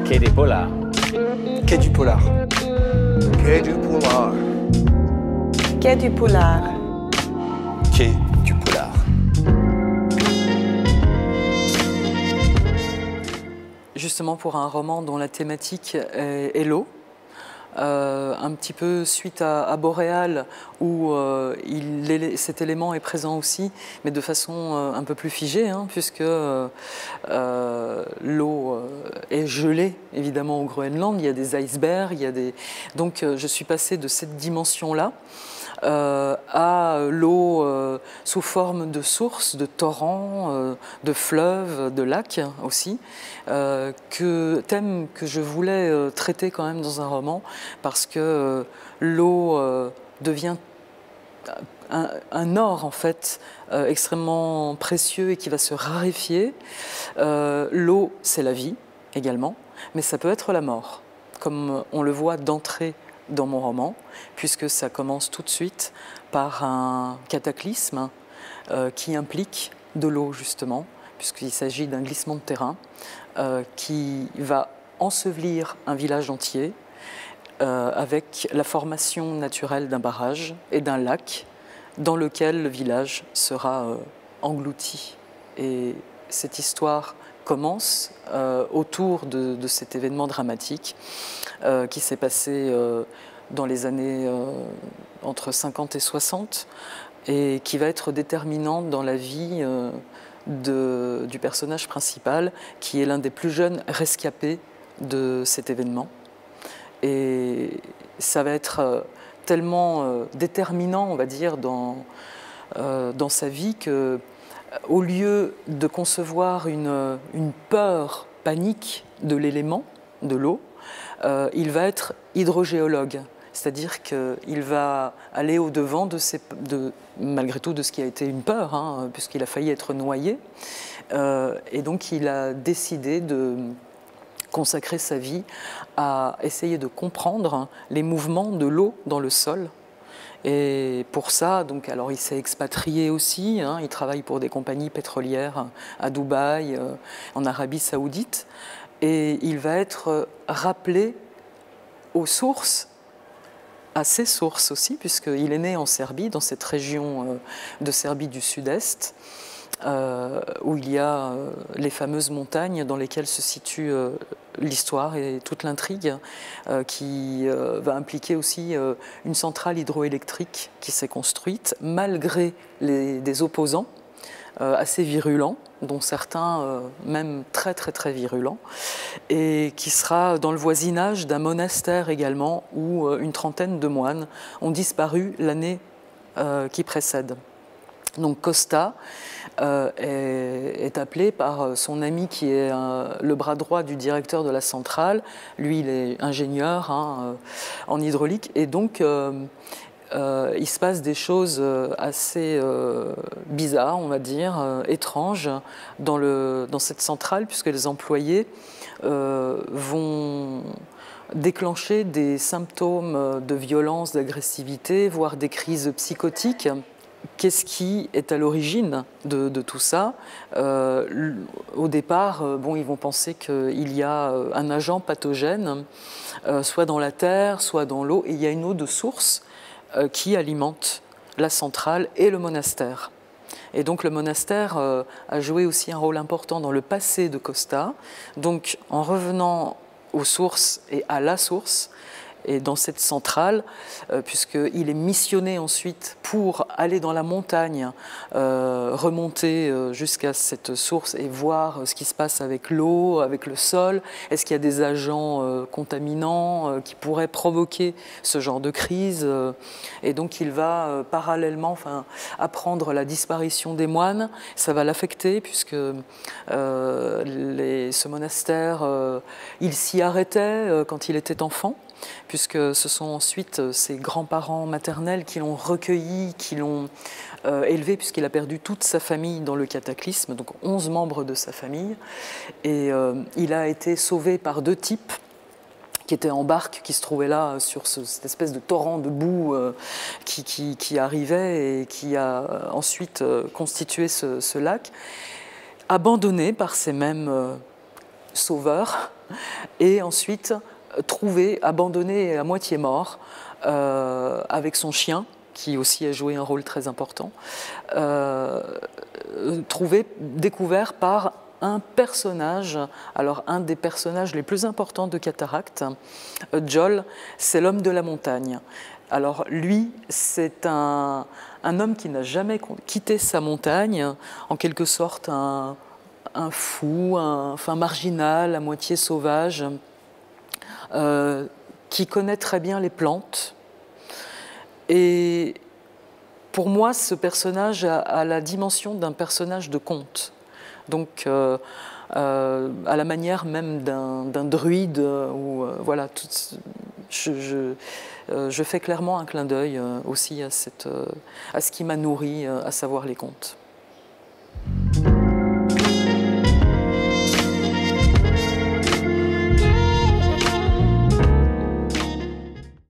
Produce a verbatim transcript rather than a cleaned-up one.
Quai des Polars. Quai du Polar. Quai du Polar. Quai du Polar. Quai du Polar. Justement pour un roman dont la thématique est, est l'eau, euh, un petit peu suite à, à Boréal où euh, il, cet élément est présent aussi, mais de façon euh, un peu plus figée, hein, puisque euh, euh, l'eau euh, est gelée évidemment au Groenland, il y a des icebergs, il y a des... donc euh, je suis passée de cette dimension-là Euh, à l'eau euh, sous forme de sources, de torrents, euh, de fleuves, de lacs aussi, euh, que, thème que je voulais euh, traiter quand même dans un roman, parce que euh, l'eau euh, devient un, un or en fait euh, extrêmement précieux et qui va se raréfier. Euh, l'eau, c'est la vie également, mais ça peut être la mort, comme on le voit d'entrée dans mon roman, puisque ça commence tout de suite par un cataclysme euh, qui implique de l'eau justement, puisqu'il s'agit d'un glissement de terrain euh, qui va ensevelir un village entier euh, avec la formation naturelle d'un barrage et d'un lac dans lequel le village sera euh, englouti. Et cette histoire commence euh, autour de, de cet événement dramatique euh, qui s'est passé euh, dans les années euh, entre cinquante et soixante et qui va être déterminante dans la vie euh, de, du personnage principal qui est l'un des plus jeunes rescapés de cet événement. Et ça va être euh, tellement euh, déterminant, on va dire, dans, euh, dans sa vie que au lieu de concevoir une, une peur panique de l'élément, de l'eau, euh, il va être hydrogéologue. C'est-à-dire qu'il va aller au-devant de, ces, de, malgré tout, de ce qui a été une peur, hein, puisqu'il a failli être noyé. Euh, et donc il a décidé de consacrer sa vie à essayer de comprendre les mouvements de l'eau dans le sol. Et pour ça, donc, alors il s'est expatrié aussi, hein, il travaille pour des compagnies pétrolières à Dubaï, euh, en Arabie Saoudite, et il va être rappelé aux sources, à ses sources aussi, puisqu'il est né en Serbie, dans cette région euh, de Serbie du Sud-Est, euh, où il y a euh, les fameuses montagnes dans lesquelles se situe euh, l'histoire et toute l'intrigue, euh, qui euh, va impliquer aussi euh, une centrale hydroélectrique qui s'est construite, malgré les, des opposants euh, assez virulents, dont certains euh, même très très très virulents, et qui sera dans le voisinage d'un monastère également, où euh, une trentaine de moines ont disparu l'année euh, qui précède. Donc Costa euh, est, est appelé par son ami qui est euh, le bras droit du directeur de la centrale. Lui, il est ingénieur hein, euh, en hydraulique. Et donc, euh, euh, il se passe des choses assez euh, bizarres, on va dire, euh, étranges dans, le, dans cette centrale, puisque les employés euh, vont déclencher des symptômes de violence, d'agressivité, voire des crises psychotiques. Qu'est-ce qui est à l'origine de, de tout ça? euh, Au départ, euh, bon, ils vont penser qu'il y a un agent pathogène, euh, soit dans la terre, soit dans l'eau, et il y a une eau de source euh, qui alimente la centrale et le monastère. Et donc le monastère euh, a joué aussi un rôle important dans le passé de Costa. Donc en revenant aux sources et à la source, et dans cette centrale, euh, puisqu'il est missionné ensuite pour aller dans la montagne, euh, remonter euh, jusqu'à cette source et voir ce qui se passe avec l'eau, avec le sol. Est-ce qu'il y a des agents euh, contaminants euh, qui pourraient provoquer ce genre de crise euh, Et donc il va euh, parallèlement enfin, apprendre la disparition des moines. Ça va l'affecter puisque euh, les, ce monastère, euh, il s'y arrêtait euh, quand il était enfant, puisque ce sont ensuite ses grands-parents maternels qui l'ont recueilli, qui l'ont euh, élevé, puisqu'il a perdu toute sa famille dans le cataclysme, donc onze membres de sa famille. Et euh, il a été sauvé par deux types qui étaient en barque, qui se trouvaient là sur ce, cette espèce de torrent de boue euh, qui, qui, qui arrivait et qui a ensuite euh, constitué ce, ce lac, abandonné par ces mêmes... Euh, sauveur, et ensuite trouvé, abandonné et à moitié mort, euh, avec son chien, qui aussi a joué un rôle très important, euh, trouvé, découvert par un personnage, alors un des personnages les plus importants de Cataracte, Jol, c'est l'homme de la montagne. Alors lui, c'est un, un homme qui n'a jamais quitté sa montagne, en quelque sorte un, un fou, un enfin marginal, à moitié sauvage, euh, qui connaît très bien les plantes. Et pour moi, ce personnage a, a la dimension d'un personnage de conte. Donc, euh, euh, à la manière même d'un druide, ou euh, voilà, tout, je, je, euh, je fais clairement un clin d'œil euh, aussi à, cette, euh, à ce qui m'a nourri, euh, à savoir les contes.